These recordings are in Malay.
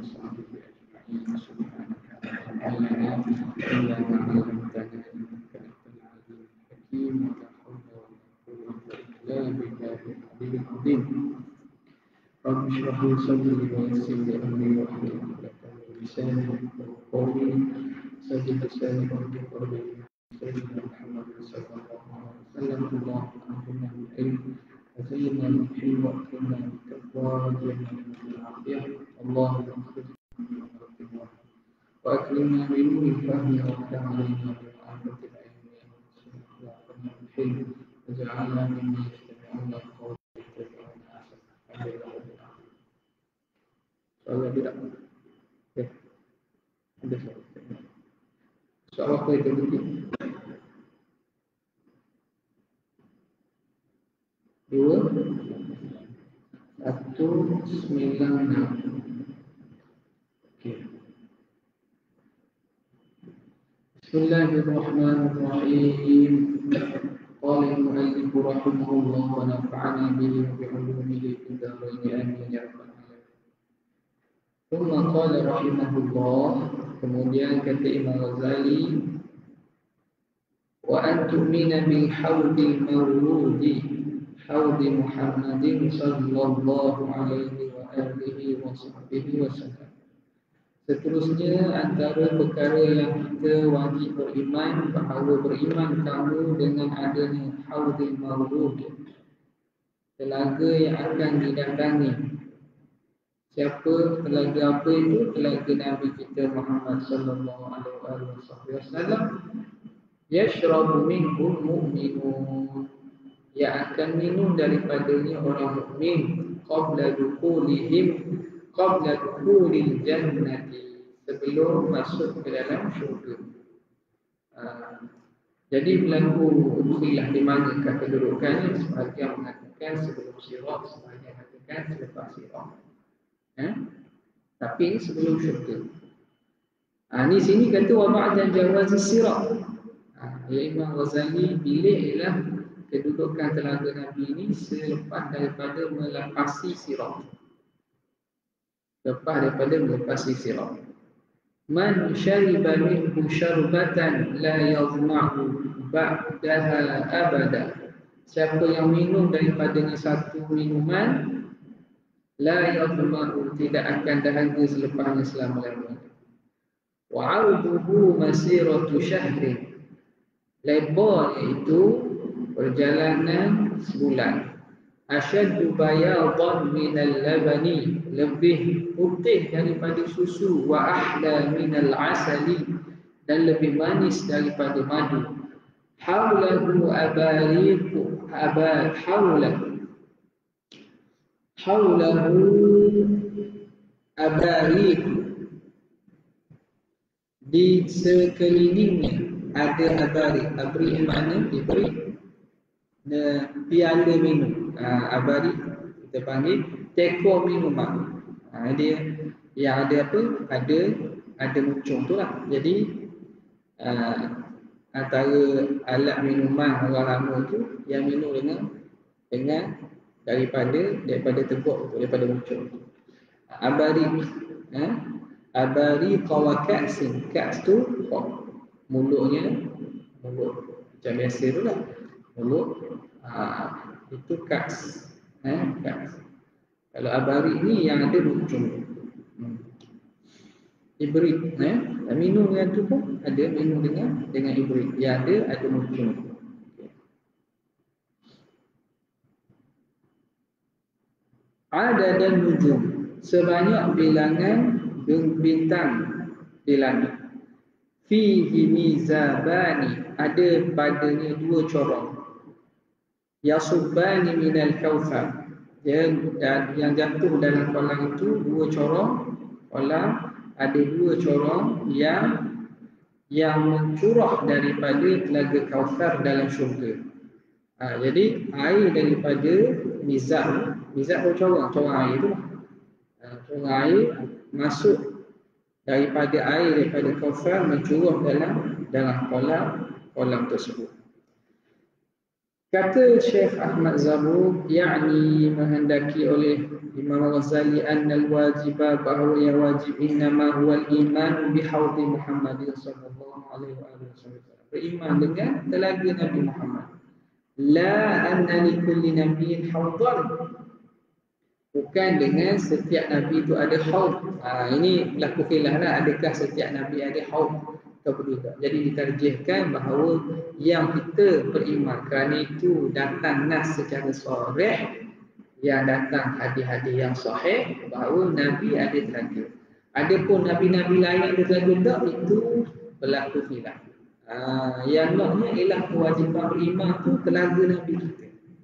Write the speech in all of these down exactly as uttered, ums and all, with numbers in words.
وصحبه أجمعين. سبحانك لا علم لنا إلا ما علمتنا إنك أنت العليم الحكيم ولا حول ولا قوة إلا بالله العلي العظيم. رب اشرح لي صدري ويسر لي أمري واحلل عقدة من لساني يفقهوا قولي. سدد لساني وأهدي قلبي سيدنا محمد صلى الله عليه وسلم. اللهم أعطنا بالعلم وزينا بالحلم وأكرمنا بالتقوى وجعلنا من العافية. اللهم اخرجنا من الغفلة وأكرمنا بنور الفهم وافتح علينا بمعرفة العلم وأكرمنا بالحلم وجعلنا ممن يستمعون القول ويتبعون أحسنه. الحمد لله رب العالمين. Soalnya tidak, ya, ada soal. Soal apa itu begini? Dua, satu, sembilan, enam. Oke. Bismillahirrahmanirrahim. Qala al-mu'allif rahimahullah wa nafa'ana bihi wa bi'ulumihi fid dharain amin ya rabbal alamin. Thumma qala rahimahullah, kemudian kata Imam Ghazali, wa an tu'mina bil hawdil mawrudi hawdi Muhammadin sallallahu alaihi wa alihi wa sahbihi wa sallam. Seterusnya antara perkara yang kita wajib beriman, bahawa beriman kamu dengan adanya hawdil mawrud, telaga yang akan didatangi. Siapa telaga apa itu? Telaga Nabi kita Muhammad sallallahu alaihi wasallam. Yashrabu minhu mu'minun, yang akan minum daripadanya orang mukmin qabla dukhulihim qabla dukhulil jannati, sebelum masuk ke dalam syurga. Uh, jadi berlaku khilaf di manakah kedudukannya. Sebahagian mengatakan sebelum sirat, sebahagian mengatakan selepas sirat. Eh? Tapi sebelum syurga. Ah, ni sini kata wa ba'da jawazi sirat. Ah, ya Imam Ghazali pilih ialah kedudukan telaga Nabi ini selepas daripada melepasi sirat. Lepas daripada melepasi sirat. Man syariba minhu syarbatan la yazma'u ba'daha abada. Siapa yang minum daripadanya satu minuman, la yazma'u, tidak akan dahaga selepasnya selama-lamanya. Wa 'arduhu masiratu syahrin, lebar iaitu perjalanan sebulan. Asyaddu bayadan minal labani, lebih putih daripada susu. Wa ahla minal asali, dan lebih manis daripada madu. Haulahu abariqu abad haulahu haulahu abariqu, di sekelilingnya ada abari. Abari makna diberi piala minum. Ha, abari kita panggil teko minuman. Ha, dia yang ada apa? Ada ada muncung tu lah. Jadi uh, antara alat minuman orang lama tu yang minum dengan dengan daripada daripada teguk tu, daripada muncung tu. Abari, ha? Abari qawaka'sin. Ka'as tu mulutnya, mulut macam biasa tu lah, mulut. Ha, itu ka'as. Eh, ka'as. Kalau abari ni yang ada muncung. Hmm. Ibrit, eh? Minum dengan tu pun ada minum dengan dengan ibrit. Yang ada ada muncung. Okay. Ada dan nujum, sebanyak bilangan bintang di langit. Fihi mizabani, ada padanya dua corong. Yasubbani minal kautsar, yang, yang jatuh dalam kolam itu dua corong. Kolam ada dua corong yang yang mencurah daripada telaga Kautsar dalam syurga. Ha, jadi air daripada mizab, mizab pun corong, corong air tu. Ha, corong air masuk daripada air daripada Kautsar mencurah dalam dalam kolam kolam tersebut. Kata Syekh Ahmad Zarruq, yakni menghendaki oleh Imam Ghazali annal wajiba, bahawa yang wajib innama huwal iman bihaudi Muhammadin sallallahu alaihi wasallam, beriman dengan telaga Nabi Muhammad. La anna li kulli nabiyyin haudan, bukan dengan setiap nabi itu ada haud. Ha, ini berlaku khilaf lah, adakah setiap nabi ada haud atau tidak. Jadi ditarjihkan bahawa yang kita beriman kerana itu datang nas secara sharih, yang datang hadis-hadis yang sahih bahawa nabi ada telaga. Adapun nabi-nabi lain ada telaga tak, itu berlaku khilaf. Ha, yang naknya ialah kewajipan beriman tu telaga nabi kita.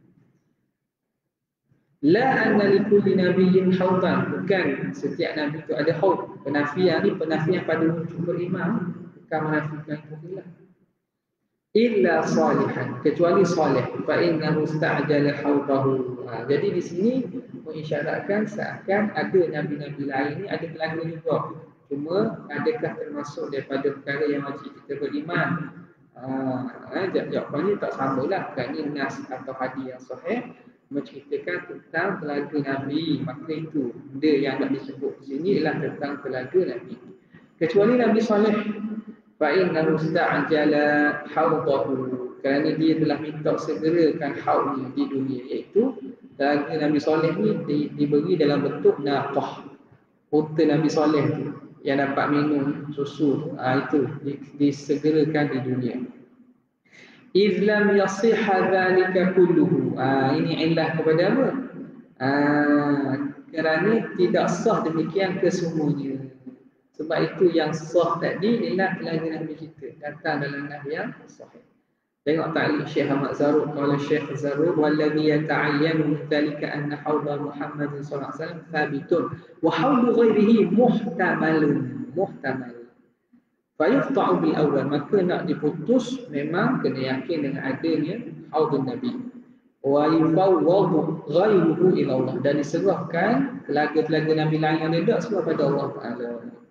La anna li kulli nabiyyin haudan, bukan setiap nabi itu ada haud. Penafian ni penafian pada wujud beriman, bukan menafikan itu. Illa salihan, kecuali salih, fa innahu sta'jala haudahu. Ha, jadi di sini mengisyaratkan seakan ada nabi-nabi lain ni ada telaga juga. Cuma adakah termasuk daripada perkara yang wajib kita beriman? Ha, jawapannya tak samalah, kerana nas atau hadis yang sahih menceritakan tentang telaga Nabi, maka itu benda yang nak disebut di sini ialah tentang telaga Nabi. Kecuali Nabi Saleh, fa innahu sta'jala haudahu, kerana dia telah minta segerakan haudnya di dunia, iaitu telaga Nabi Saleh ni di, diberi dalam bentuk naqah, unta Nabi Saleh tu yang dapat minum susu, ha, itu disegerakan di dunia. Izlam yasihha dzalika kulluhu. Ah, ini ilah kepada apa? Ah, kerana tidak sah demikian kesemuanya. Sebab itu yang sah tadi ialah telaga Nabi kita, datang dalam nas yang sahih. Tengok ta'liq Syekh Ahmad Zarruq, qala Syekh Zarruq, walladhi yata'ayyanu min dzalika anna haudha Muhammad sallallahu alaihi wasallam thabitun wa haudhu ghairihi muhtamalun. Muhtamal. Fayuqta'u bil awal, maka nak diputus memang kena yakin dengan adanya haudun Nabi. Wa yufawwadu ghairuhu ila Allah, dan diserahkan telaga-telaga Nabi lain yang ada serah pada Allah Taala.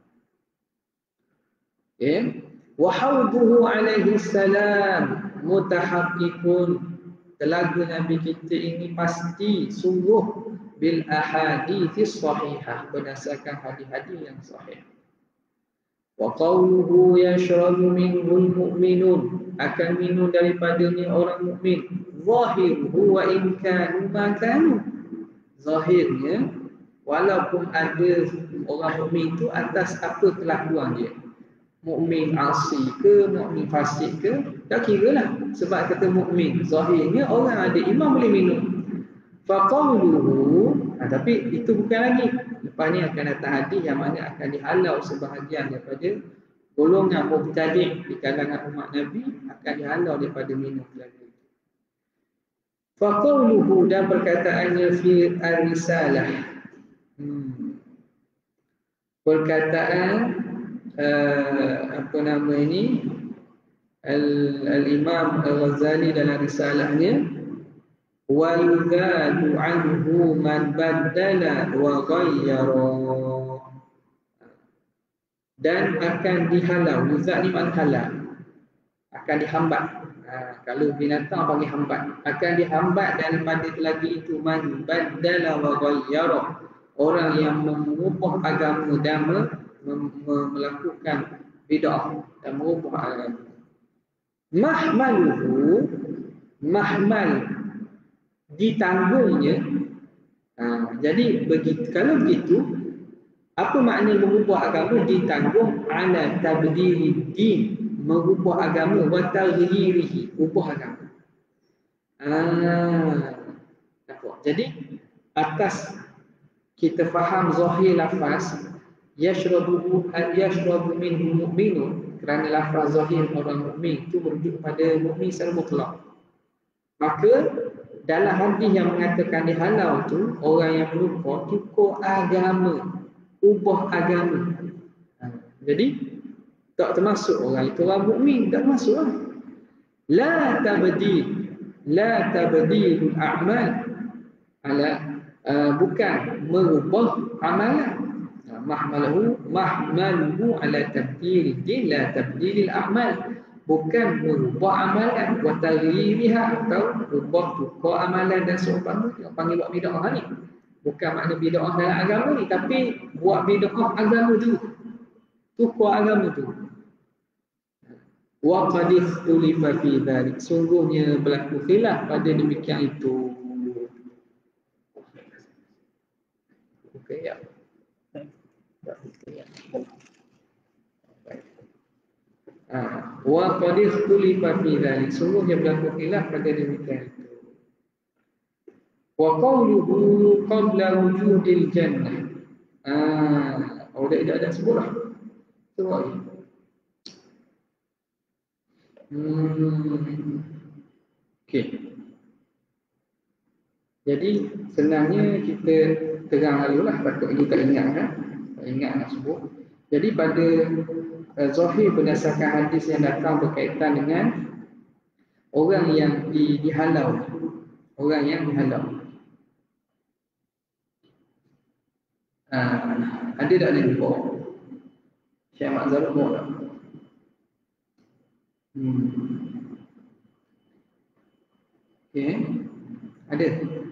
Okay. Wa hauduhu alaihi salam mutahaqqiqun, telaga Nabi kita ini pasti sungguh bil ahadits sahihah, berdasarkan hadis-hadis yang sahih. Wa qawluhu yashrabu minhul mu'minun, akan minum daripadanya orang mukmin. Zahiruhu wa in kanu ma kanu, zahirnya walaupun ada orang mukmin itu atas apa kelakuan dia, mukmin asi ke, mukmin fasik ke, tak kira lah. Sebab kata mukmin, zahirnya orang ada iman boleh minum. Fa qawluhu, ha, tapi itu bukan lagi. Lepas ni akan datang hadis yang mana akan dihalau sebahagian daripada golongan mubtadi' di kalangan umat Nabi, akan dihalau daripada minum telaga. Fa qawluhu, dan perkataannya fi ar-risalah, hmm. perkataan uh, apa nama ini Al-Imam Al-Ghazali dalam risalahnya, wa yudadu anhu man baddala wa ghayyara, dan akan dihalau. Yuzad ni man halal, akan dihambat. Ha, kalau binatang panggil hambat, akan dihambat daripada telaga itu man baddala wa ghayyara, orang yang mengubah agama dan melakukan bid'ah dan mengubah agama. Mahmaluhu, mahmal ditanggungnya. Ha, jadi begitu, kalau begitu apa makna mengubah agama? Ditanggung ala tabdili din, mengubah agama, wa taghyirihi, ubah agama. Ah, jadi atas kita faham zahir lafaz yashrabu an yashrabu minhu mu'minun, kerana lafaz zahir orang mukmin itu merujuk pada mukmin secara mutlak. Maka dalam hadis yang mengatakan dihalau tu, orang yang melupa tukar agama, ubah agama. Ha, jadi tak termasuk orang itu orang mukmin, tak masuk lah. La tabdil, la tabdilul a'mal ala, uh, bukan merubah amalan. Mahmaluhu mahmaluhu ala tabdil din la tabdilil a'mal, bukan merubah amalan wa taghyiriha atau rubah tukar amalan dan seumpama yang panggil buat bid'ah ni. Bukan makna bid'ah dalam agama ni, tapi buat bid'ah agama tu. Tukar agama tu. Wa qad ikhtulifa fi dzalik. Sungguhnya berlaku khilaf pada demikian itu. Okey ya. Ah, wa qad ikhtulifa fi dzalik. Sungguhnya berlaku khilaf pada demikian itu. Wa qawluhu qabla wujudil jannah. Ah, oh dah ada sebut lah. Sebut lagi. Hmm. Okey. Jadi senangnya kita terang lalulah, patut kita ingat kan? Tak ingat nak sebut. Jadi pada uh, zahir berdasarkan hadis yang datang berkaitan dengan orang yang di, dihalau. Orang yang dihalau. Uh, ada tak ada lupa? Syekh Mak Zarul lupa tak? Hmm. Okey. Ada.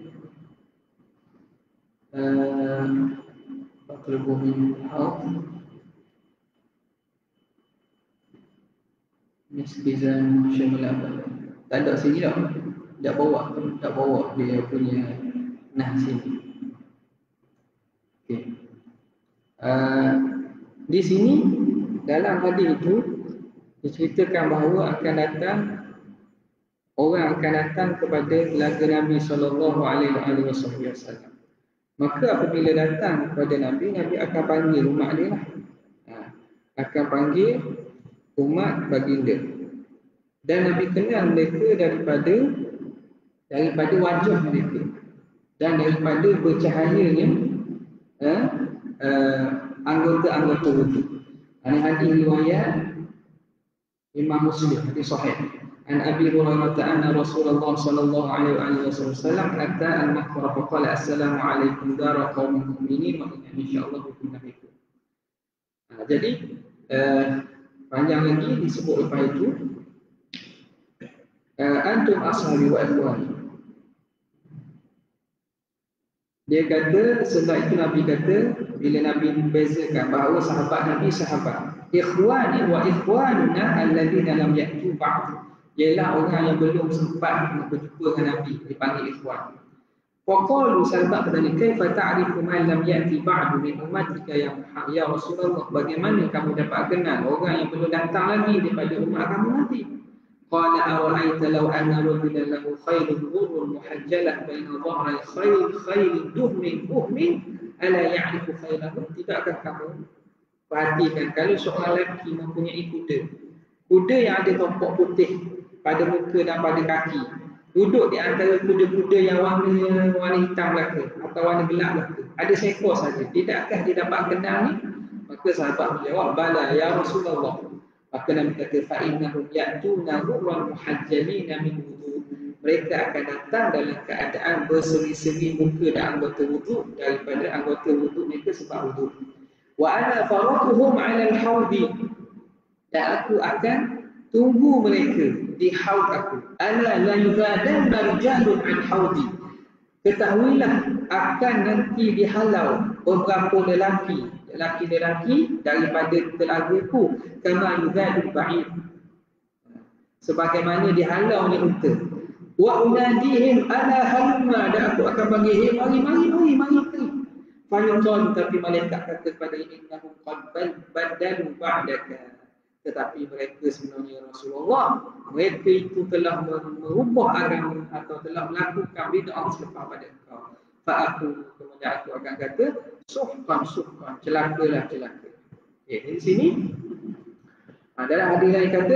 Uh, Faklubu min hauf miskizan syamulabah. Tak ada sini tak? Tak bawa, tak bawa dia punya nah sini. Okay. Uh, di sini dalam hadis itu diceritakan bahawa akan datang orang akan datang kepada telaga Nabi sallallahu alaihi wasallam. Maka apabila datang kepada Nabi, Nabi akan panggil umat dia lah. Ha, akan panggil umat baginda. Dan Nabi kenal mereka daripada daripada wajah mereka dan daripada bercahayanya eh, eh, anggota-anggota wudhu. Ini hadis riwayat Imam Muslim, hadis sahih. An Abi Hurairah anna Rasulullah sallallahu alaihi wasallam ata al-maqbara fa qala assalamu alaikum dara qaumin mu'minin wa inna insyaallah bikum nabikum. Ha, jadi eh, panjang lagi disebut lepas itu eh, antum ashabi wa ikhwani. Dia kata sebab itu Nabi kata bila Nabi membezakan bahawa sahabat Nabi sahabat ikhwani wa ikhwanuna alladhina lam ya'tu ba'd. Ialah orang yang belum sempat berjumpa dengan Nabi dipanggil ikhwan. Faqalu sahabat bertanya, "Kaifa ta'rifu man lam ya'ti ba'du min ummatika ya ya Rasulullah? Bagaimana kamu dapat kenal orang yang belum datang lagi daripada umat kamu nanti?" Qala ara'aita law anna rajulan lahu khayrun ghurrun muhajjalah baina dhahri khayr khayrin duhmin buhmin ala ya'rifu khayrahu. Tidakkah kamu perhatikan kalau seorang lelaki mempunyai kuda, kuda yang ada tompok putih pada muka dan pada kaki, duduk di antara kuda-kuda yang warna warna hitam belaka atau warna gelap belaka, ada seekor saja, tidakkah dia dapat kenal ni? Maka sahabat menjawab, bala ya Rasulullah. Maka Nabi kata, fa innahum ya'tuna ghurran muhajjalina min wudu. Mereka akan datang dalam keadaan berseri-seri muka dan anggota wudu daripada anggota wudu mereka sebab wudu. Wa ana faratuhum 'ala al-hawdi. Dan aku akan tunggu mereka di haud aku. Ala la yuzadan rijalun an haudi. Ketahuilah akan nanti dihalau beberapa lelaki, lelaki-lelaki daripada telagaku kama yuzadul ba'id. Sebagaimana dihalau oleh unta. Wa unadihim ala halma, dan aku akan panggil, "Hei, mari mari mari mari." Fayuqal, tapi malaikat kata kepada innahum qad badalu ba'daka. Tetapi mereka sebenarnya Rasulullah, mereka itu telah merubah agama atau telah melakukan bid'ah selepas pada engkau. Fa aku, kemudian aku akan kata, suhkan suhkan, celakalah celaka. Okay, di sini dalam hadis lain kata,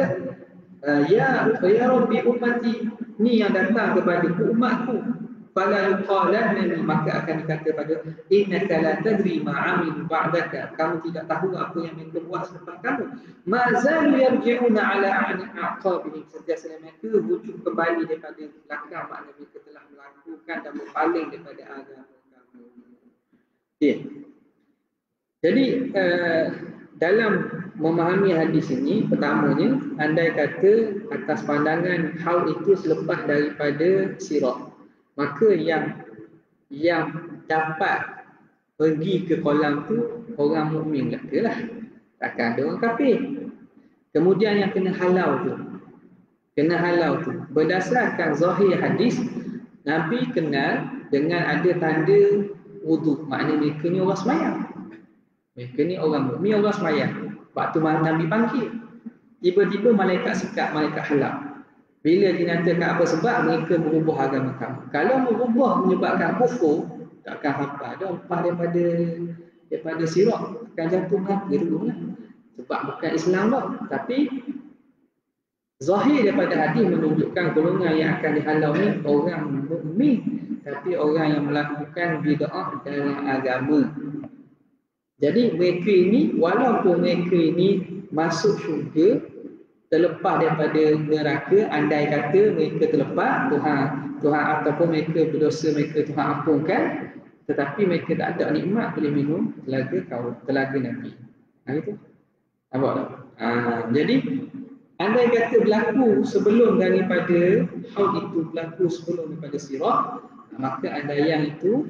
ya ya Rabbi ummati, ni yang datang kepada umatku. Fala yuqalanni, maka akan dikata pada innaka la tadri ma amil ba'daka, kamu tidak tahu apa yang mereka buat selepas kamu. Ma zalu yarji'una ala a'qabihim, sentiasa mereka rujuk kembali daripada belakang, makna mereka telah melakukan dan berpaling daripada agama kamu. Okay. Jadi uh, dalam memahami hadis ini, pertamanya, andai kata atas pandangan haud itu selepas daripada sirat, maka yang yang dapat pergi ke kolam tu orang mukmin belaka lah, takkan ada orang kafir. Kemudian yang kena halau tu, kena halau tu berdasarkan zahir hadis, Nabi kenal dengan ada tanda wuduk, maknanya mereka ni orang semayang, mereka ni orang mukmin, orang semayang. Waktu Nabi panggil, tiba-tiba malaikat sekat, malaikat halau. Bila dinyatakan apa sebab mereka berubah agama kamu. Kalau berubah menyebabkan kufur, takkan apa ada lepas daripada daripada sirat, akan jatuh neraka dulu lah. Sebab bukan Islam lah. Tapi zahir daripada hadis menunjukkan golongan yang akan dihalau ni orang mukmin, tapi orang yang melakukan bid'ah dalam agama. Jadi mereka ini, walaupun mereka ini masuk syurga terlepas daripada neraka, andai kata mereka terlepas Tuhan Tuhan ataupun mereka berdosa, mereka Tuhan ampunkan, tetapi mereka tak ada nikmat boleh minum telaga kau telaga Nabi. Ha, itu nampak tak? Ha, jadi andai kata berlaku sebelum daripada haud itu, berlaku sebelum daripada sirat, maka andaian itu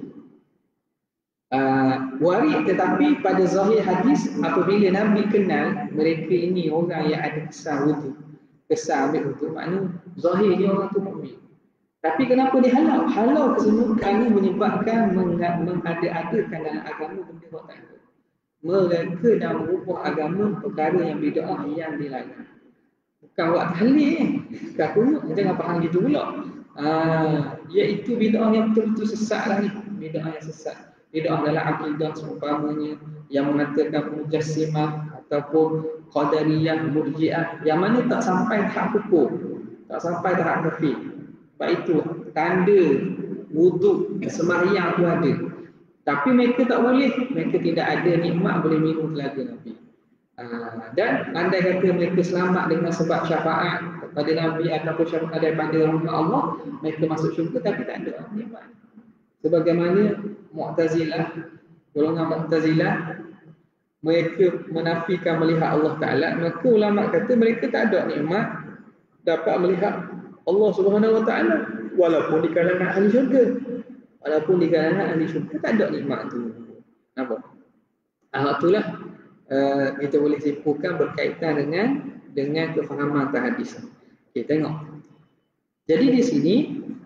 Uh, warid, tetapi pada zahir hadis apabila Nabi kenal mereka ini orang yang ada kesan wuduk, kesan ambil wuduk, maknanya zahirnya orang tu mukmin. Tapi kenapa dihalau? Halau tersebut kerana menyebabkan mengada-adakan dalam agama benda yang tak ada. Mereka dah merubah agama perkara yang bid'ah yang dilarang. Bukan buat tahlil, bukan kunut, jangan faham gitu pula. Uh, iaitu bid'ah yang betul-betul sesat lah ni, bid'ah yang sesat. Bid'ah dalam akidah seumpamanya yang mengatakan mujassimah ataupun qadariyah, murji'ah, yang mana tak sampai tahap kufur, tak sampai tahap kafir. Sebab itu tanda wuduk sembahyang tu ada, tapi mereka tak boleh, mereka tidak ada nikmat boleh minum telaga Nabi. Uh, dan andai kata mereka selamat dengan sebab syafaat kepada Nabi ataupun syafaat daripada rahmat Allah, mereka masuk syurga tapi tak ada nikmat. Sebagaimana Mu'tazilah, golongan Mu'tazilah, mereka menafikan melihat Allah Ta'ala, maka ulama kata mereka tak ada nikmat dapat melihat Allah Subhanahu Wa Ta'ala walaupun di kalangan ahli syurga. Walaupun di kalangan ahli syurga tak ada nikmat tu. Nampak? Ah, itulah uh, kita boleh simpulkan berkaitan dengan dengan kefahaman hadis. Okey, tengok. Jadi di sini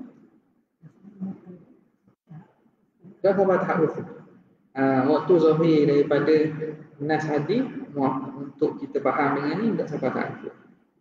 dah sampai tahap kufur. Uh, waktu zahir daripada nas hadis untuk kita faham dengan ni dah sampai tahap kufur.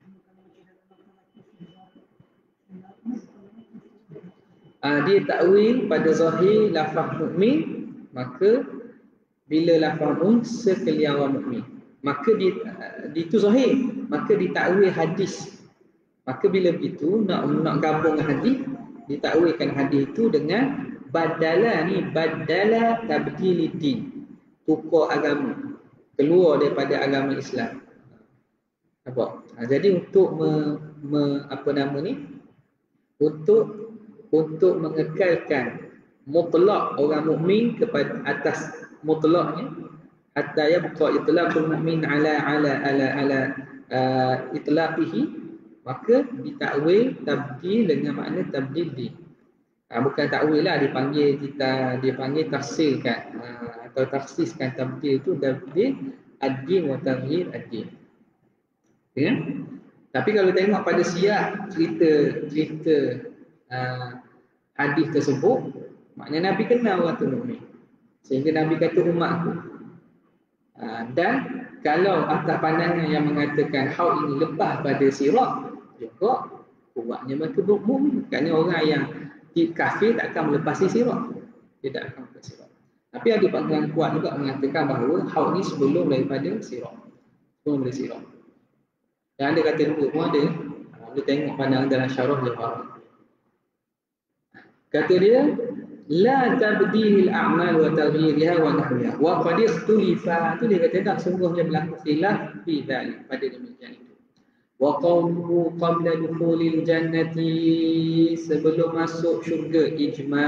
Uh, dia takwil pada zahir lafaz mukmin, maka bila lafaz mukmin sekalian orang mukmin, maka di uh, itu zahir, maka ditakwil hadis. Maka bila begitu nak nak gabung hadis, ditakwilkan hadis itu dengan badala ni, badala tabdiliddin, tukar agama, keluar daripada agama Islam. Apa? Ha, jadi untuk me, me, apa nama ni? Untuk untuk mengekalkan mutlak orang mukmin kepada atas mutlaknya, hatta yabqa itlaqul mukmin ala ala ala ala uh, itlaqihi, maka ditakwil tabdil dengan makna tabdil din. Ha, bukan takwil lah, dipanggil kita dipanggil tafsirkan, ha, atau tafsirkan tabdil itu tabdil ad-din wa taghyir ad-din. Ya? Tapi kalau tengok pada siap cerita cerita uh, hadis tersebut, maknanya Nabi kenal orang tu mukmin, sehingga Nabi kata umatku. Uh, dan kalau atas pandangan yang mengatakan haud ini lepas pada sirat, juga kuatnya mereka mukmin. Kerana orang yang kafir tak akan melepasi sirat, dia tak akan melepasi sirat. Tapi ada pandangan kuat juga mengatakan bahawa haud ni sebelum daripada sirat, sebelum daripada sirat. Dan ada kata dua pun ada. Kita tengok pandangan dalam syarah Jawahir. Kata dia, la tabdilil a'mal wa taghyiriha wa nahwiha wa qad ikhtulifa. Tu dia kata tak, sungguhnya berlaku khilaf fi dzalik, pada demikian itu. Wa qawluhu qabla dukhulil jannati, sebelum masuk syurga,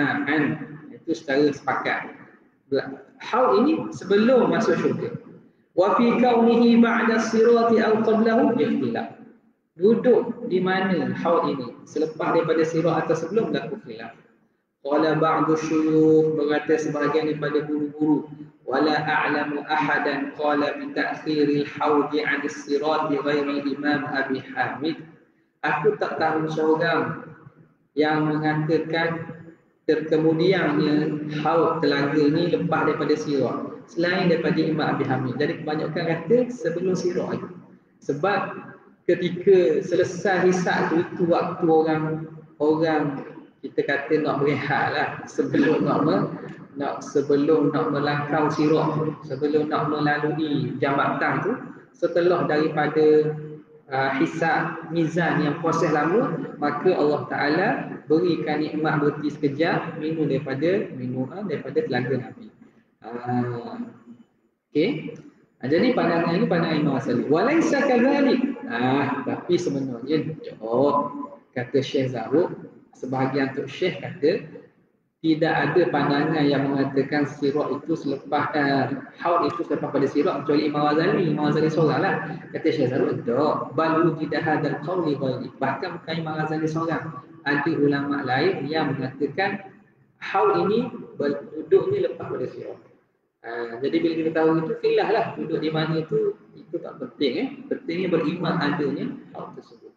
ijma'an, itu secara sepakat. Haud ini sebelum masuk syurga. Wa fi kaunihi ba'da sirati aw qablahu ikhtilaf. Duduk di mana haud ini, selepas daripada sirat atau sebelum, berlaku khilaf. Qala ba'du syuyukh, berkata sebahagian daripada guru-guru, wala a'lamu ahadan qala bi ta'khiril haud 'an as-sirat ghairi Imam Abi Hamid. Aku tak tahu seorang yang mengatakan terkemudiannya haud telaga ini lepas daripada sirat selain daripada Imam Abi Hamid. Jadi kebanyakan kata sebelum sirat. Sebab ketika selesai hisab tu, itu waktu orang orang kita kata nak berehat lah, sebelum nak me, nak sebelum nak melangkau sirat, sebelum nak melalui jambatan tu, setelah daripada uh, hisab mizan yang proses lama, maka Allah Taala berikan nikmat berhenti sekejap, minum daripada minum daripada telaga Nabi. Uh, Okey. Ha, jadi pandangan ini pandangan Imam Ghazali. Walaisa kadzalik. Ah, tapi sebenarnya oh, kata Syekh Zarruq, sebahagian tu Syekh kata tidak ada pandangan yang mengatakan sirat itu selepas uh, haud itu selepas pada sirat kecuali Imam Ghazali. Imam Ghazali seoranglah. Kata Syekh Zarruq, tak. Bal wujida hadzal qauli ghairi. Bahkan bukan Imam Ghazali seorang. Ada ulama lain yang mengatakan haud ini duduknya lepas pada sirat. Ha, jadi bila kita tahu itu, khilaf lah duduk di mana itu, itu tak penting. Eh. Pentingnya beriman adanya hal tersebut.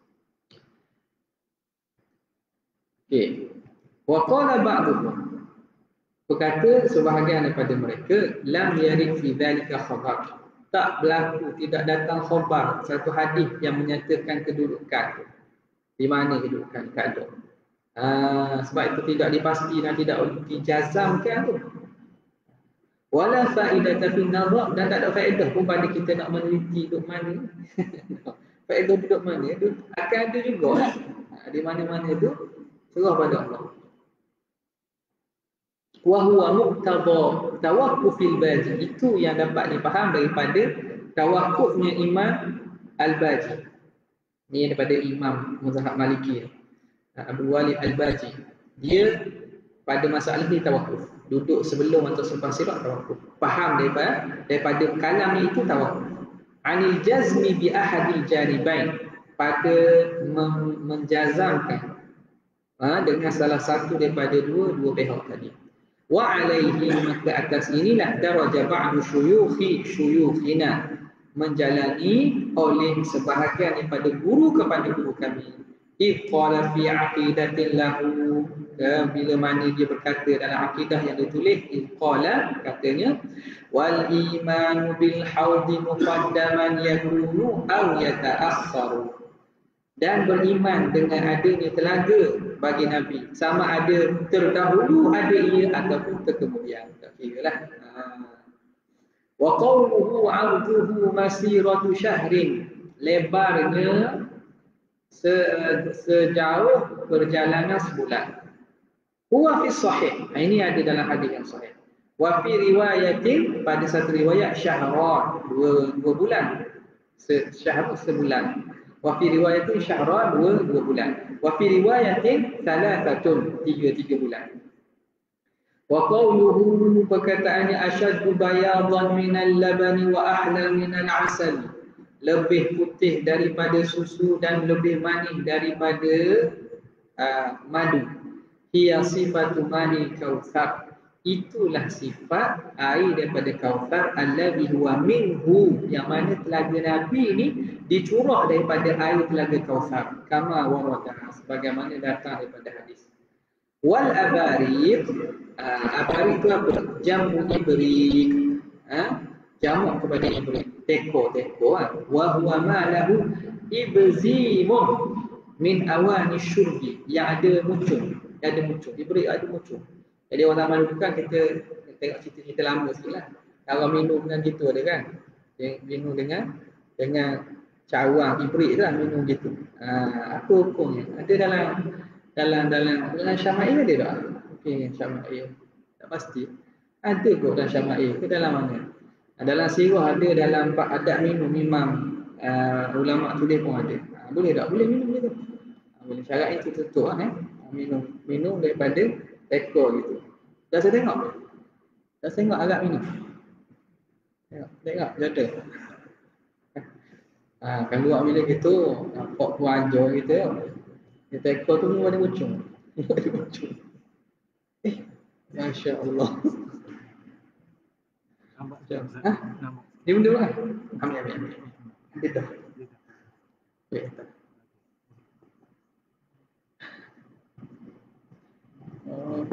Okey. Wa qala ba'dhum, berkata sebahagian daripada mereka, lam yarid fi dzalika khabar. Tak berlaku, tidak datang khabar, satu hadis yang menyatakan kedudukan di mana kedudukan kadar. Ha, sebab itu tidak dipasti dan tidak dijazamkan tu. Wala faidata fi nazar, dan tak ada faedah pun pada kita nak meneliti duduk mana. Faedah duduk mana tu akan ada juga. Ha, di mana-mana tu serah pada Allah. Wa huwa muqtada tawaqqufil baji, itu yang dapat dipaham daripada tawaqqufnya Imam Al-Baji. Ini daripada Imam mazhab Maliki, Abu Walid Al-Baji. Dia pada masalah ni tawakkuf, duduk sebelum atau selepas sirat tawakkuf. Faham daripada daripada kalam itu tawakkuf. Anil jazmi bi ahadil janibain, pada men menjazamkan ha, dengan salah satu daripada dua dua pihak tadi. Wa alaihi, maka atas inilah daraja ba'du syuyukhi syuyukhina, menjalani oleh sebahagian daripada guru kepada guru kami. If qala fi aqidatin lahu, bila mana dia berkata dalam akidah yang ditulis, if qala, katanya wal imanu bil haudi muqaddaman yakunu aw yata'akhkharu, dan beriman dengan adanya telaga bagi Nabi, sama ada terdahulu ada ia ataupun terkemudian, tak kiralah. Wa qawluhu 'arduhu masiratu syahrin, lebarnya Se, sejauh perjalanan sebulan. Huwa fi sahih, ini ada dalam hadis yang sahih. Wa fi riwayatin, pada satu riwayat syahran, dua, dua bulan. Se, syahr sebulan. Wa fi riwayatin syahran, dua, dua bulan. Wa fi riwayatin thalathatun, tiga, tiga bulan. Wa qawluhu, perkataannya asyaddu bayadan minal labani wa ahlan minal asali, lebih putih daripada susu dan lebih manis daripada uh, madu. Hiya sifatu mani kautsar, itulah sifat air daripada kautsar, allazi huwa minhu, yang mana telaga Nabi ini dicurah daripada air telaga kautsar, kama warada, sebagaimana datang daripada hadis. Wal abarik, uh, abarik itu apa? Jamu ibrik, ha? Jamak kepada ibrik, teko teko ah. Wa huwa ma lahu ibzimun min awani syurbi, yang ada muncul, ada muncul ibrik, ada muncul. Jadi orang Melayu kan, kita tengok cerita-cerita lama sikitlah, kalau minum dengan gitu ada kan, minum dengan dengan cawang ibrik tu lah, minum gitu. Ha, apa hukumnya? Ada dalam dalam dalam dalam Syama'il ada tak? Okey, Syama'il tak pasti. Ada kot dalam Syama'il ke dalam mana? Dalam sirah ada, dalam bab adab minum imam uh, ulama tulis pun ada. Ha, boleh tak? Boleh minum gitu. Ha, boleh, syarat itu tertutup eh. Minum minum daripada teko gitu. Dah saya tengok. Dah saya tengok agak minum. Tengok, tengok jodoh. Ah, kalau awak bila gitu, nampak wajah gitu. Kita ekor tu ada ujung. Ada ujung. Eh, Masya Allah. Nampak Jom. Ustaz. Hah? Nampak. Dia benda lah. Ambil, ambil, ambil. Ambil dah. Ambil dah. Oh.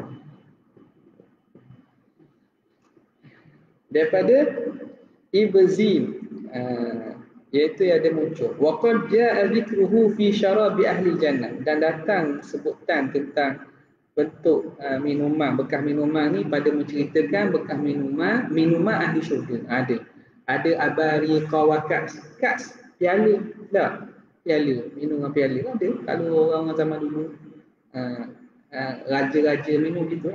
Daripada Ibzim, uh, iaitu yang ada muncul. Wa qad jaa dzikruhu fi syarabi ahli jannah, dan datang sebutan tentang bentuk uh, minuman, bekas minuman ni pada menceritakan bekas minuman minuman ahli syurga. Ada. Ada abari qawakas, kas, piala dah. Piala, minuman piala ada. Kalau orang zaman dulu uh, uh, raja-raja minum gitulah.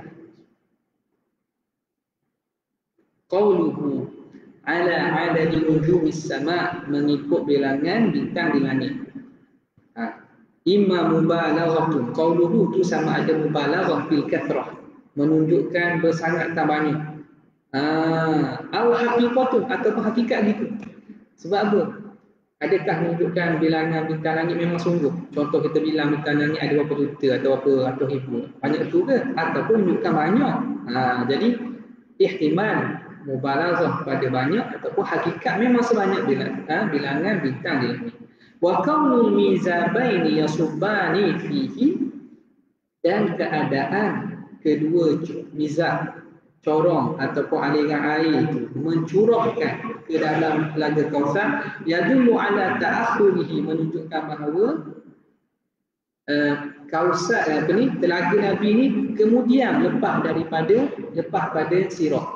Qauluhu ala adadi nujumis sama, mengikut bilangan bintang di langit. Ha. Imma mubalaghatun, qauluhu tu sama ada mubalaghah fil kathrah, menunjukkan bersangat tak banyak. Ah, al haqiqatun, ataupun hakikat gitu. Sebab apa? Adakah menunjukkan bilangan bintang langit memang sungguh? Contoh kita bilang bintang langit ada berapa juta atau berapa ratus ribu. Banyak tu ke? Ataupun menunjukkan banyak. Ha, jadi ihtimal mubalaghah pada banyak ataupun hakikat memang sebanyak bilangan, ha, bilangan bintang di langit. Wa kaunul mizabaini yasubbani fihi, dan keadaan kedua mizab, corong ataupun aliran air itu mencurahkan ke dalam telaga Kausar, yadullu ala ta'akhurihi, menunjukkan bahawa uh, Kausar apa ni, telaga Nabi ni kemudian lepas daripada lepas pada Sirat.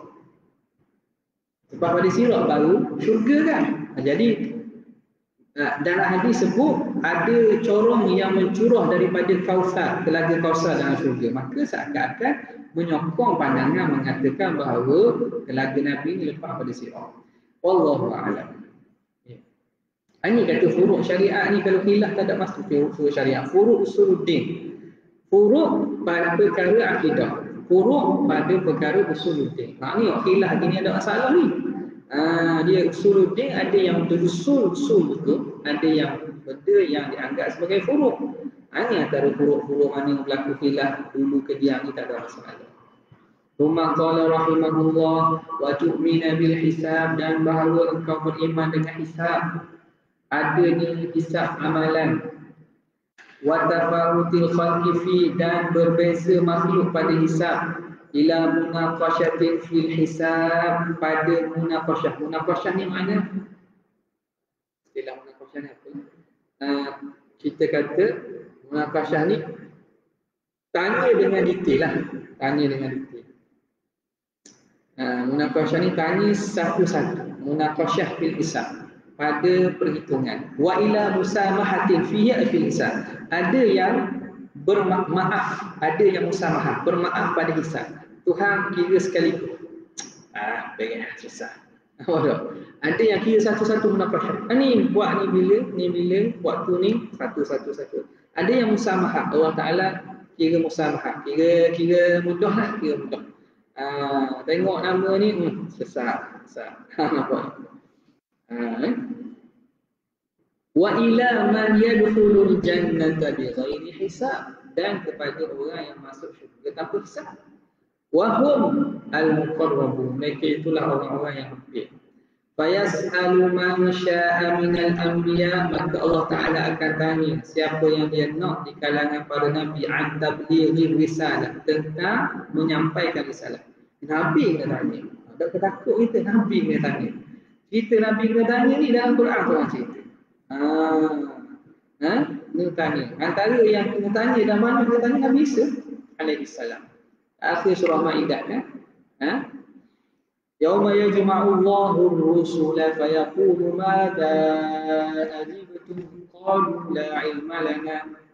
Lepas pada Sirat baru syurga kan. Jadi dalam hadis sebut ada corong yang mencurah daripada Kausar, telaga Kausar dalam syurga. Maka seakan-akan menyokong pandangan mengatakan bahawa telaga Nabi ini lepas pada Sirat. Wallahu a'lam. Ya. Ini kata furuk syariat ni, kalau khilaf tak ada masuk furuk syariat. Furuk usuluddin. Furuk pada perkara akidah. Furuk pada perkara usuluddin. Ha ni khilaf gini ada masalah ni. Ah, dia usuluddin ada yang berusul-usul betul, ada yang benda yang dianggap sebagai furuk. Ha, ini antara furuk-furuk mana yang berlaku khilaf dulu ke dia ni tak ada masalah. Rumah qala rahimahullah wa tu'mina bil hisab, dan bahawa engkau beriman dengan hisab, adanya hisab amalan, wa tafawutil khalqi fi, dan berbeza makhluk pada hisab, ila munaqasyatin fil hisab, pada munaqasyah. Munaqasyah ni mana? Istilah munaqasyah ni apa? Uh, kita kata munaqasyah ni tanya dengan detail lah. Tanya dengan detail. Uh, munaqasyah ni tanya satu-satu. Munaqasyah fil hisab, pada perhitungan. Wa ila musamahatin fihi fil hisab. Ada yang bermaaf, ada yang musamahah, bermaaf pada hisab. Tuhan kira sekali. Ah, pengen susah. Oh, ada yang kira satu-satu munaqasyah. Ni buat ni bila, ni bila, buat tu ni satu-satu satu. Ada yang musamahah. Allah Taala kira musamahah. Kira kira mudah lah, kira mudah. Ah, tengok nama ni hmm, susah, susah. Nampak. Ah, eh? Wa ila man yadkhulul jannata bighairi hisab, dan kepada orang yang masuk syurga tanpa hisab. Wa hum al-muqarrabun, mereka itulah orang-orang yang hampir. Fayas'alu man syaa'a minal anbiya, maka Allah Taala akan tanya siapa yang dia nak di kalangan para nabi, an tablighi risalah, tentang menyampaikan risalah. Nabi kena tanya. Tak takut kita nabi kena tanya. Kita nabi kena tanya ni dalam Quran tu cerita. Ah, ha? Ni tanya. Antara yang kena tanya dan mana kena tanya Nabi Isa alaihi salam. Akhir surah Maidah kan? Ha? Yauma yajma'u Allahu ar-rusula fayaqulu madza ajibtum qalu la ilma lana.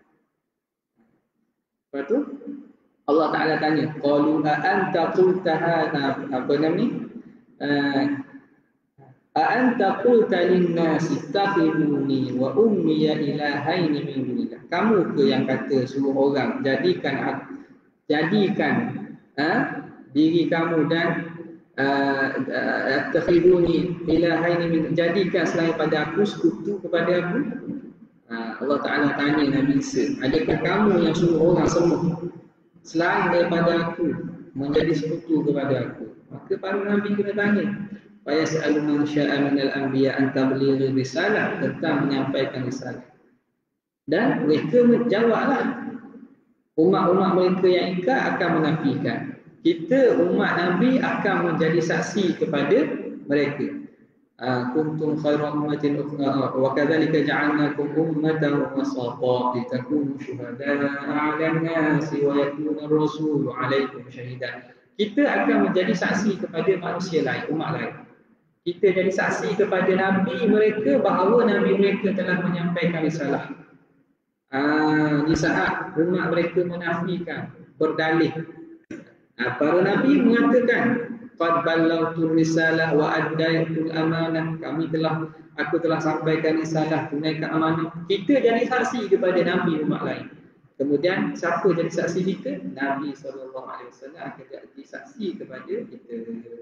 Lepas tu Allah Taala tanya, qalu a anta qulta hadha, apa nama ni? Uh, A'anta qulta lin-nasi ittakhiduni wa ummi ilahaini min dunillah. Kamu ke yang kata suruh orang jadikan jadikan ha, diri kamu dan attakhiduni ilahaini min, jadikan selain pada aku sekutu kepada aku. Ha, Allah Ta'ala tanya Nabi Isa, adakah kamu yang suruh orang semua selain daripada aku menjadi sekutu kepada aku? Maka para Nabi kena tanya, wa yas'alu man sya'a minal anbiya an tablighi risalah, tentang menyampaikan risalah. Dan mereka menjawablah, umat-umat mereka yang ikat akan menafikan. Kita umat Nabi akan menjadi saksi kepada mereka. Kuntum khairan ummatin wa kadzalika ja'alnakum ummatan wasata litakunu syuhada'a 'alan nasi wa yakuna ar-rasulu 'alaikum syahida. Kita akan menjadi saksi kepada manusia lain, umat lain. Kita jadi saksi kepada nabi mereka bahawa nabi mereka telah menyampaikan risalah. Ah, di saat umat mereka menafikan, berdalih, nah, para nabi mengatakan, qad ballagtu risalah wa addaytul amanah, kami telah aku telah sampaikan risalah, tunaikan amanah. Kita jadi saksi kepada nabi umat lain. Kemudian siapa jadi saksi kita? Nabi sallallahu alaihi wasallam akan jadi saksi kepada kita.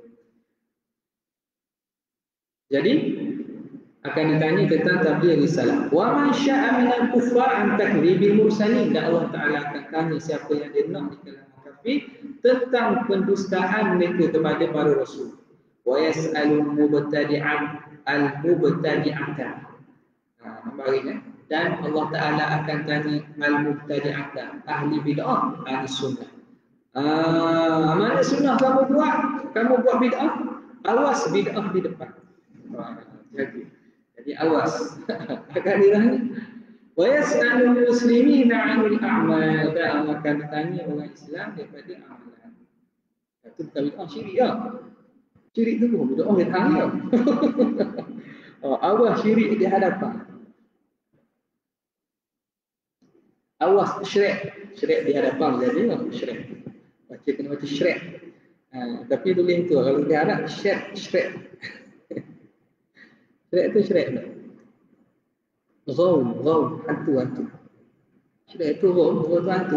Jadi akan ditanya tentang tabligh risalah. Wa man syaa minal kuffar an takdzibil mursalin, dan Allah Taala akan tanya siapa yang dia nak di kalangan kafir tentang pendustaan mereka kepada para rasul. Wa yas'alul mubtadi'an al-mubtadi'ata. Ha, nampak ni. Dan Allah Taala akan tanya al-mubtadi'ata, ahli bid'ah, ahli sunnah. Ah, mana sunnah kamu buat? Kamu buat bid'ah? Awas bid'ah di depan. Jadi, jadi awas. Akan ditanya. Wa yas'alul muslimina 'anil a'mal, dan Allah akan ditanya orang Islam daripada amalan. Itu bukan bid'ah, syirik ya. Syirik tu bukan bid'ah yang tanya. Oh, awas syirik di hadapan. Awas syirik, syirik di hadapan jadi syirik. Baca kena baca syirik. Ha, tapi tulis tu kalau di Arab syirik, syirik. Syirik tu syirik tak? Ghaul, ghaul, hantu-hantu. Syirik tu ghaul, ghaul tu hantu.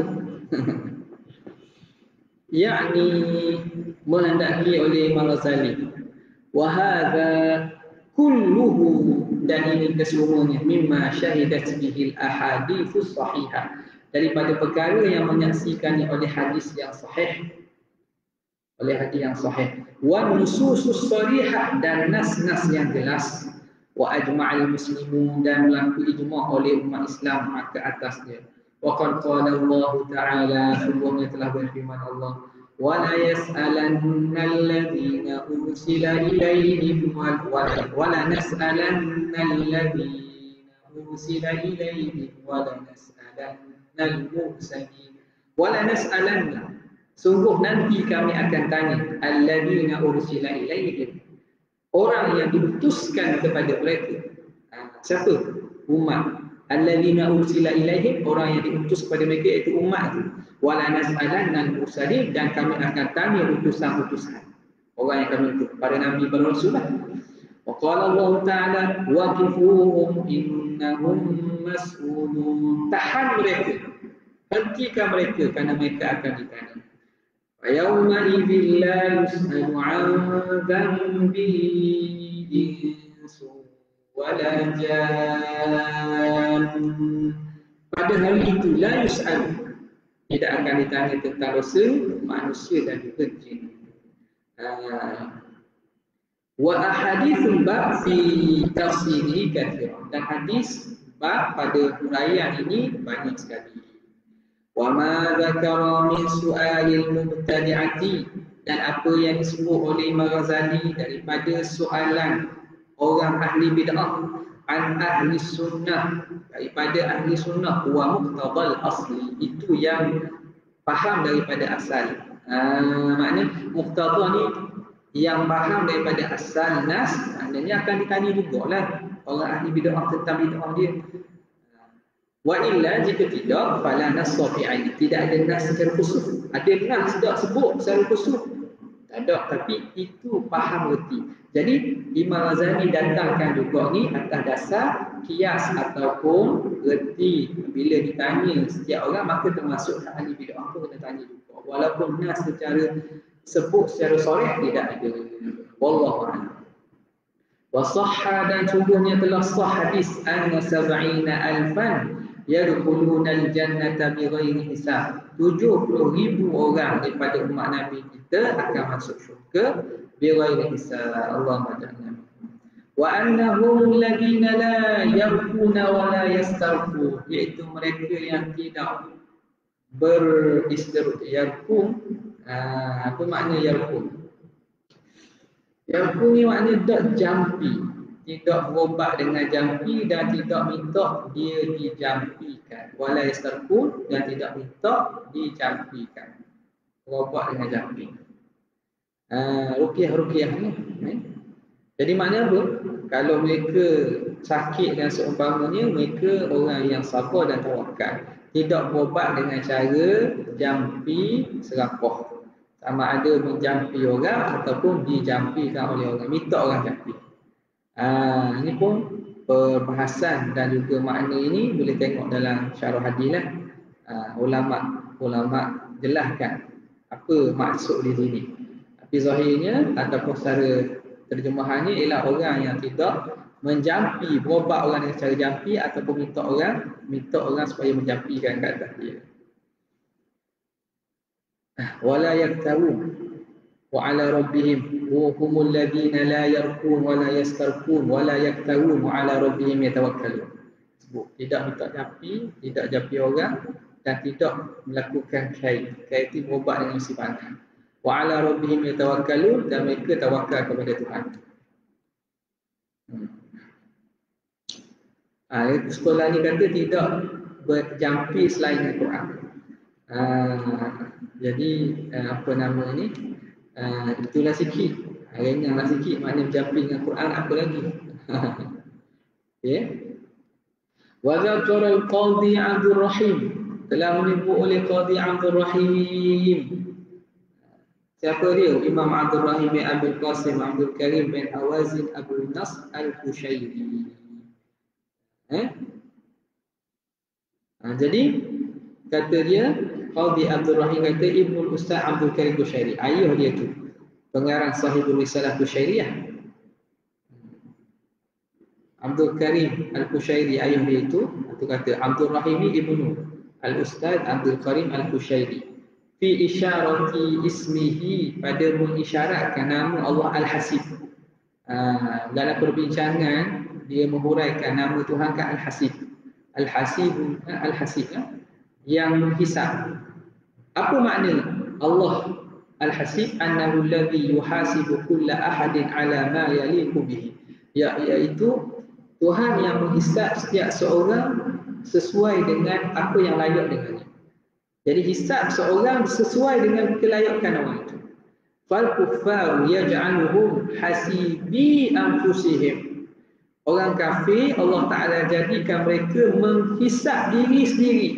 Yakni menghendaki oleh Imam Ghazali. Wa hadza kulluhu, dan ini kesemuanya, mimma syahidat bihil ahadithus sahihah, daripada perkara yang menyaksikannya oleh hadis yang sahih, oleh hadis yang sahih, wa nususus sharihah, dan nas-nas yang jelas, wa ajma'al muslimun, dan berlaku ijma' oleh umat Islam ke atasnya. Wa qad qala Allah Ta'ala, sungguhnya telah berfirman Allah, wa la yas'alanna alladhina ursila ilaihim wa la nas'alanna alladhina ursila ilaihim wa la nas'alanna al-mursalin. Wa la nas'alanna, sungguh nanti kami akan tanya, alladhina ursila ilaihim, orang yang diutuskan kepada mereka. Siapa? Umat. Alladzina ursila ilaihim, orang yang diutus kepada mereka iaitu umat itu. Wala nas'alanna al-mursalin, dan kami akan tanya utusan-utusan, orang yang kami utus, para nabi, para rasul. Wa qala Allah Ta'ala waqifuhum innahum mas'ulun, tahan mereka, hentikan mereka kerana mereka akan ditanya. Wa yawma idzil la yus'alu 'an dhanbihi insun wala jan. Pada hari itu la yus'al, tidak akan ditanya tentang dosa manusia dan juga jin. Wa ahadithul bab fi tafsiri kathirah, dan hadis bab pada huraian ini banyak sekali. Wa ma dzakara min su'alil mubtadi'ati, dan apa yang disebut oleh Imam Ghazali daripada soalan orang ahli bid'ah, an ahli sunnah, daripada ahli sunnah, wa muqtadal asli, itu yang faham daripada asal. Ha, maknanya muqtada ni yang faham daripada asal nas, maknanya akan ditanya jugalah orang ahli bid'ah tentang bid'ah dia. Wa illa, jika tidak, fala nassa fi aini, tidak ada nas secara khusus. Ada nas tidak sebut secara khusus, tak ada, tapi itu faham reti. Jadi Imam Ghazali datangkan juga ni atas dasar kias ataupun reti. Bila ditanya setiap orang, maka termasuk ahli bid'ah pun kena tanya juga. Walaupun nas secara sebut secara sharih tidak ada. Wallahu a'lam. Wa sahha, dan sungguhnya telah sah hadis anna sab'ina alfan yadkhuluna al-jannata bighairi hisab. tujuh puluh ribu orang daripada umat Nabi kita akan masuk syurga bighairi hisab. Allahumma ja'alna. Wa annahum alladhina la yarquna wa la yastarqun, iaitu mereka yang tidak beristirqu. Yarqun, apa makna yarqun? Yarqun ni maknanya tak jampi, tidak berobat dengan jampi dan tidak minta dia dijampikan. Wa la yastarqun, dan tidak minta dijampikan, berobat dengan jampi. Uh, ruqyah-ruqyah ni eh? Jadi makna apa? Kalau mereka sakit dan seumpamanya, mereka orang yang sabar dan tawakal, tidak berobat dengan cara jampi serapah, sama ada menjampi orang ataupun dijampikan oleh orang, minta orang jampi. Ah, ini pun perbahasan dan juga makna ini boleh tengok dalam syarah hadis lah. Ah, ulama ulama jelaskan apa maksud di sini. Tapi zahirnya ataupun secara terjemahannya ialah orang yang tidak menjampi, berobat orang dengan cara jampi ataupun minta orang minta orang supaya menjampikan ke atas dia. Wala yaktawun wa ala rabbihim wa humul ladina la yarqun wa la yastarqun wa la yaktawun wa ala rabbihim yatawakkalun. Sebut tidak minta jampi, tidak jampi orang, dan tidak melakukan kait. Kait itu berobat dengan simpanan. Wa ala rabbihim yatawakkalun, dan mereka tawakal kepada Tuhan. Hmm. Ah, sekolah ni kata tidak berjampi selain Al-Quran. Ah, jadi ah, apa nama ni? Ah, itulah sikit. Ringanlah sikit makna berjampi dengan Quran, apa lagi? Okey. Wa dzakara al-Qadhi Abdul Rahim, telah menyebut oleh Qadhi Abdul Rahim. Siapa dia? Imam Abdul Rahim bin Abdul Qasim Abdul Karim bin Awazin Abu Nas Al-Qushairi. Eh? Ha, jadi kata dia, Qadhi Abdul Rahim kata Ibnu Ustaz Abdul Karim Qushairi, ayah dia tu pengarang Sahihul Risalah Qushairiyah. Abdul Karim Al-Qushairi ayah dia itu, itu kata Abdul Rahim Ibnu Al-Ustaz Abdul Karim Al-Qushairi fi isyarati ismihi, pada mengisyaratkan nama Allah Al-Hasib. Uh, dalam perbincangan dia menghuraikan nama Tuhan kan Al-Hasib. Al-Hasib, Al-Hasib uh, yang menghisab. Apa makna Allah Al-Hasib? Annahu alladhi yuhasibu kulla ahadin ala ma yaliqu bihi, ya, iaitu Tuhan yang menghisab setiap seorang sesuai dengan apa yang layak dengannya. Jadi hisab seorang sesuai dengan kelayakan orang itu. Fal kuffaru yaj'aluhum hasibi anfusihim. Orang kafir Allah Taala jadikan mereka menghisab diri sendiri.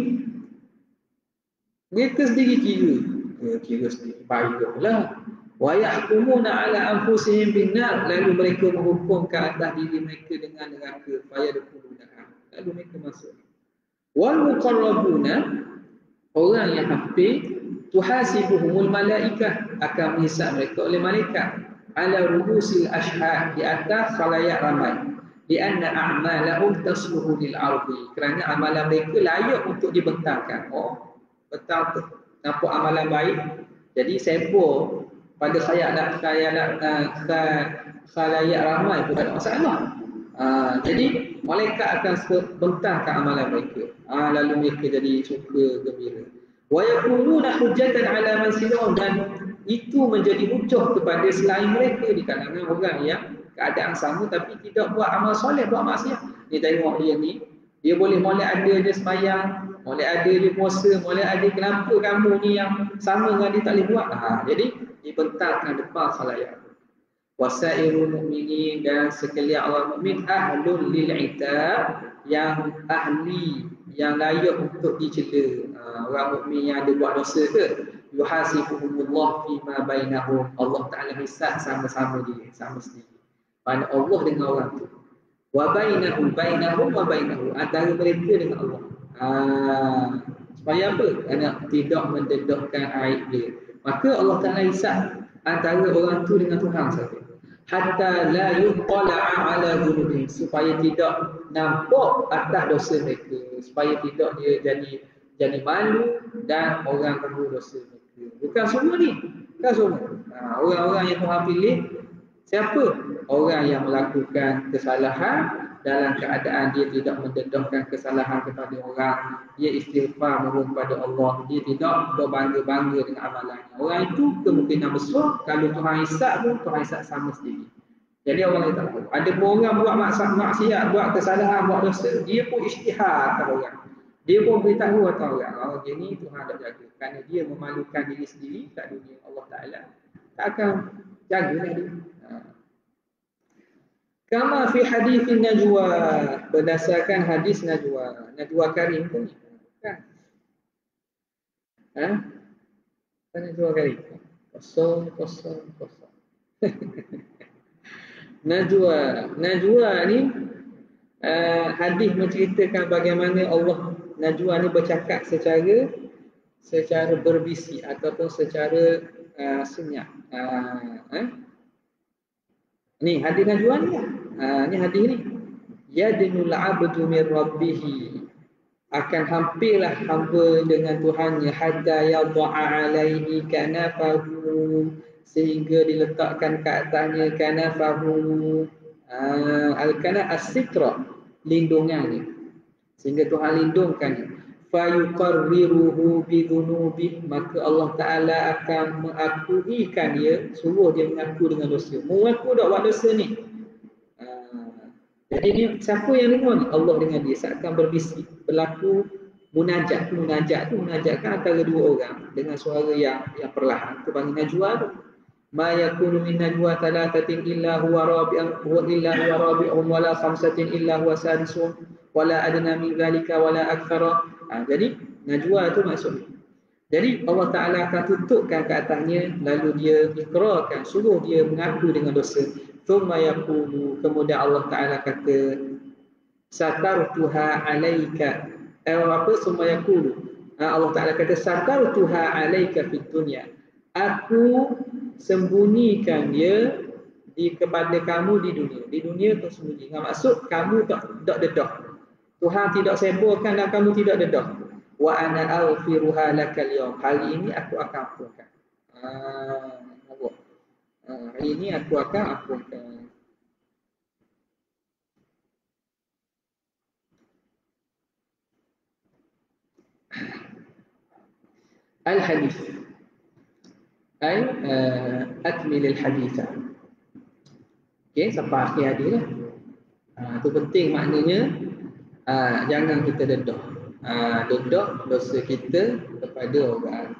Mereka sendiri kira, ya, kira sendiri baiklah. Wa yahkumuna ala anfusihim bin-nar, lalu mereka menghukum ke atas diri mereka dengan neraka. Fayadkhuluna, lalu mereka masuk. Wal muqarrabuna, orang yang hafiz, tuhasibuhumul malaikah, akan menghisab mereka oleh malaikat, ala rubusil ashhad, di atas khalayak ramai, di anna a'malahum tasluhu lil ardi, kerana amalan mereka layak untuk dibentangkan. Oh, betul tu, nampak amalan baik, jadi sebo pada khalayak khalayak khalayak ramai pun tak ada masalah. Uh, jadi malaikat akan bentangkan amalan mereka. Ah, lalu mereka jadi suka gembira. Wa yakununa hujjatan ala man siwahum, dan itu menjadi hujah kepada selain mereka di kalangan orang yang keadaan sama tapi tidak buat amal soleh, buat maksiat. Ni tengok dia ni, dia boleh molek ada dia sembahyang, molek ada dia puasa, molek ada, kenapa kamu ni yang sama dengan dia tak boleh buat? Ah, jadi dibentangkan depan khalayak. Wasairul mu'minin, dan sekalian orang mukmin ahlul lil itab, yang ahli, yang layak untuk dicela. Uh, orang mukmin yang ada buat dosa ke, yuhasibuhumullah fima bainahum, Allah Taala hisab sama-sama dia, sama sendiri. Pada Allah dengan orang tu. Wa bainahu bainahum wa bainahu, antara mereka dengan Allah. Uh, supaya apa? Kerana tidak mendedahkan aib dia. Maka Allah Taala hisab antara orang tu dengan Tuhan saja. Hatta la yuqala'a ala dzunubihim, supaya tidak nampak atas dosa mereka, supaya tidak dia jadi jadi malu dan orang tahu dosa mereka. Bukan semua ni, bukan semua. Ha, orang-orang yang Tuhan pilih siapa? Orang yang melakukan kesalahan dalam keadaan dia tidak mendedahkan kesalahan kepada orang, dia istighfar mohon kepada Allah, dia tidak berbangga-bangga dengan amalannya. Orang itu kemungkinan besar kalau Tuhan hisab pun Tuhan hisab sama sendiri. Jadi orang tak tahu. Ada pun orang buat maksiat, maksiat, buat kesalahan, buat dosa, dia pun isytihar kat orang. Dia pun beritahu kat orang, oh dia ni Tuhan tak jaga. Kerana dia memalukan diri sendiri kat dunia, Allah Ta'ala tak akan jagalah dia. Kama fi hadithin najwa, berdasarkan hadis najwa. Najwa karim tu ni kan? Ha? Kan najwa karim. Kosong, kosong, kosong. Najwa, najwa ni uh, hadis menceritakan bagaimana Allah najwa ni bercakap secara secara berbisik ataupun secara uh, senyap. Uh, eh? Ni hadis najwa ni kan? Ha, ni hadis ni. Yadnul abdu min rabbih, akan hampirlah hamba dengan Tuhannya, hatta yadha'a alaihi kanafahu, sehingga diletakkan ke atasnya kanafahu, uh, al-kana as-sitra, lindungannya, sehingga Tuhan lindungkan. Fayuqarriruhu bidhunubih, maka Allah Ta'ala akan mengakuikan dia, suruh dia mengaku dengan dosa. Mengaku tak buat dosa ni. Uh, jadi ni siapa yang dengar ni? Allah dengan dia seakan berbisik, berlaku munajat. Munajat tu munajat kan antara dua orang dengan suara yang yang perlahan. Itu panggil najwa tu. Ma yakunu min najwa thalathatin illa huwa rabi'un wa illa huwa rabi'un wala khamsatin illa huwa sadisuhum wala adna min dhalika wala akthara. Ha, jadi najwa tu maksudnya. Jadi Allah Ta'ala akan tutupkan ke atasnya, lalu dia ikrarkan, suruh dia mengaku dengan dosa. Thumma yaqulu, kemudian Allah Ta'ala kata, satartuha alaika, eh, apa thumma yaqulu, ha, Allah Ta'ala kata satartuha alaika fid dunya, aku sembunyikan dia di kepada kamu di dunia. Di dunia tu sembunyi. Ha, maksud kamu tak tak dedah. Tuhan tidak seborkan dan kamu tidak dedah. Wa ana aghfiruha lakal yawm. Hari ini aku akan ampunkan. Ah, nampak. Ah, hari ini aku akan ampunkan. Al-hadis. Ay uh, akmil al-haditha. Okey, sampai akhir hadis lah. Ah, tu penting maknanya. Ha, jangan kita dedah. Ha, dedah dosa kita kepada orang.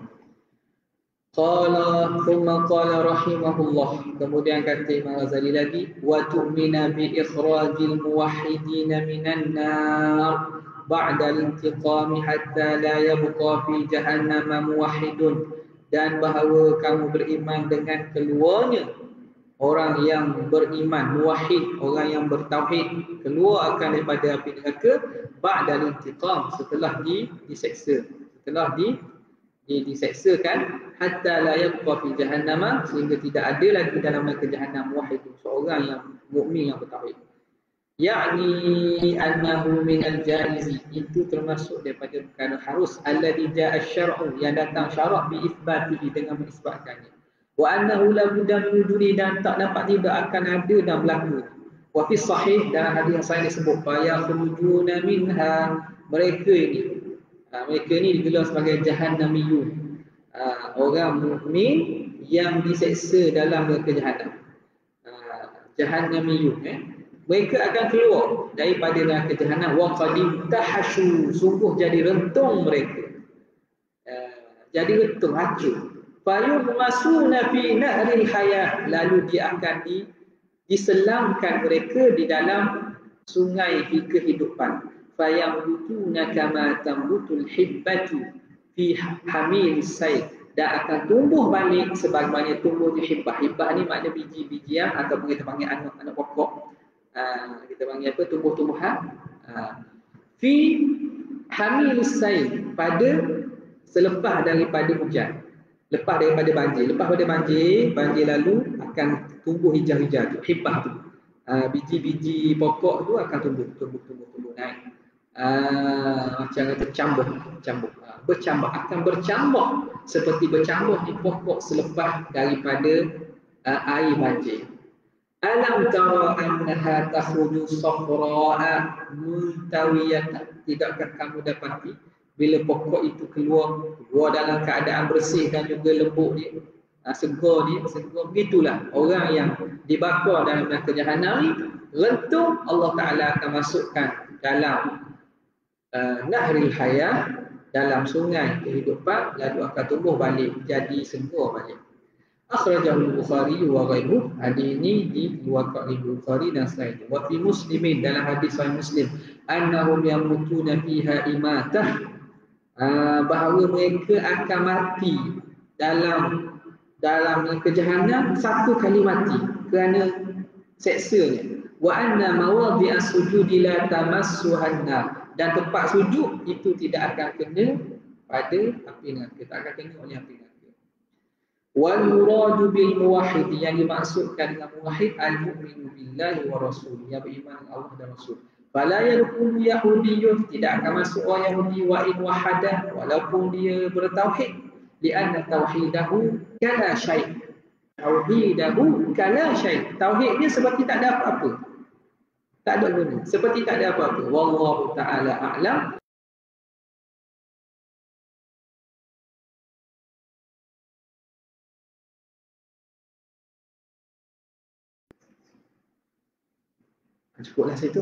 Qala thumma qala rahimahullah. Kemudian kata Imam Ghazali lagi, wa tu'mina bi ikhrajil muwahhidin minan nar ba'da al-intiqam hatta la yabqa fi jahannam muwahhidun, dan bahawa kamu beriman dengan keluarnya orang yang beriman, muwahhid, orang yang bertauhid, keluar akan daripada api neraka ba'dal intiqam, setelah di, diseksa, setelah di, di diseksakan, hatta la yabqa fi jahannam, sehingga tidak ada lagi dalam neraka jahannam muwahhid, seorang yang mukmin yang bertauhid. Ya'ni annahu min al-jaizi, itu termasuk daripada perkara harus, alladhi ja'a syar'u, yang datang syarak bi itsbatihi, dengan mengisbatkannya. Wa annahu la budda min wujudi, dan tak dapat tidak akan ada dan berlaku. Wa fi sahih, dalam hadis yang saya disebut, fa yakhrujuna minha, mereka ini ha, mereka ini digelar sebagai jahannamiyun, ha, orang mukmin yang diseksa dalam neraka jahannam. Ha, jahannamiyun eh mereka akan keluar daripada neraka jahannam. Wa qad tahashu, sungguh jadi rentung mereka, ha, jadi rentung, hancur. Fayumasuna fi nahril hayah, lalu dia akan di, diselamkan mereka di dalam sungai kehidupan. Fayambutuna kama tambutul hibbatu fi hamil sayf, dan akan tumbuh balik sebagaimana tumbuhnya hibbah. Hibbah ni makna biji-bijian ataupun kita panggil anak-anak pokok. Ha, kita panggil apa? Tumbuh-tumbuhan. Ha. Fi hamil sayf, pada selepas daripada hujan. Lepas daripada banjir, lepas pada banjir, banjir lalu akan tumbuh hijau-hijau tu, hibah tu. Uh, biji-biji pokok tu akan tumbuh, tumbuh, tumbuh, tumbuh naik. Uh, macam kata cambuh, cambuh, uh, bercambah, akan bercambah seperti bercambah di pokok selepas daripada uh, air banjir. Alam tara annaha takhruju safra'a multawiyatan. Tidakkah kamu dapati bila pokok itu keluar, keluar dalam keadaan bersih dan juga lembut dia, ha, segar dia, segar. Begitulah orang yang dibakar dalam neraka Jahannam, rentung Allah Ta'ala akan masukkan dalam uh, nahril hayah, dalam sungai kehidupan, lalu akan tumbuh balik jadi segar balik. Akhrajahu Bukhari wa ghairuh. Hadis ini dikeluarkan oleh Bukhari dan selain itu. Wa fi Muslimin, dalam hadis Sahih Muslim, annahum yamutuna fiha imatah, Uh, bahawa mereka akan mati dalam dalam neraka Jahannam satu kali mati kerana seksanya. Wa anna mawadhi'a sujudi la tamassuhan nar, dan tempat sujud itu tidak akan kena pada api neraka, tak akan kena oleh api neraka. Wal muradu bil muwahhid, yang dimaksudkan dengan muwahhid al-mu'minu billahi wa rasulih, yang beriman Allah dan Rasul. Fala yadkhulu yahudiyyun, tidak akan masuk orang Yahudi, wa in wahada, walaupun dia bertauhid, lianna tauhidahu kala syai', tauhidahu kala syai', tauhidnya seperti tak ada apa-apa, tak ada guna, seperti tak ada apa-apa. Wallahu ta'ala a'lam. Cukuplah situ.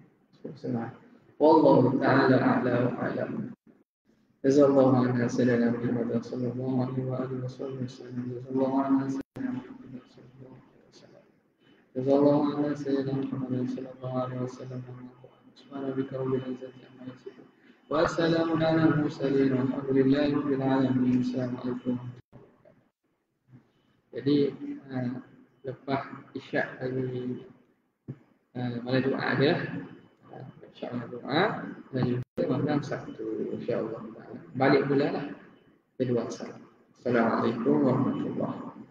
Wallahu ta'ala a'la wa a'lam. Jazallahu anna sayyidina Muhammad sallallahu alaihi wa alihi wasallam. Jazallahu anna sayyidina Muhammad sallallahu alaihi wasallam. Jazallahu anna sayyidina Muhammad sallallahu alaihi wasallam. Subhana rabbika rabbil izzati amma yasifun. Wa salamun ala mursalin walhamdulillahi rabbil alamin. Assalamualaikum. Jadi uh, lepas isyak hari uh, malam Jumaat dia, uh, insya-Allah doa dan juga malam Sabtu insya-Allah. Balik pula lah kedua salam. Assalamualaikum warahmatullahi wabarakatuh.